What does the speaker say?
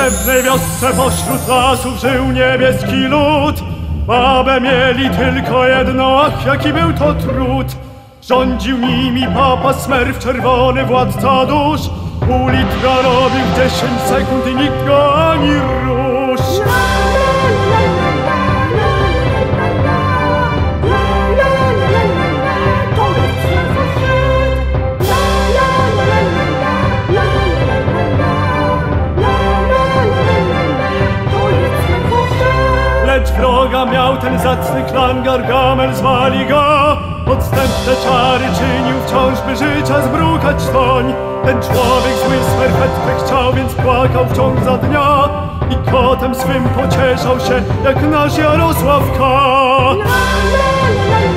pewnej wiosce pośród lasów żył niebieski lud. Babę mieli tylko jedną, ach jaki był to trud. Rządził nimi papa Smerf, czerwony władca dusz. Pół litra robił w 10 sekund i nikt go ani rusz. Lecz wroga miał ten zacny klan, Gargamel zwali go. Podstępne czary czynił wciąż, by życia zbrukać toń. Ten człowiek zły smerfetkę chciał, więc płakał wciąż za dnia. I kotem swym pocieszał się, jak nasz Jarosław K.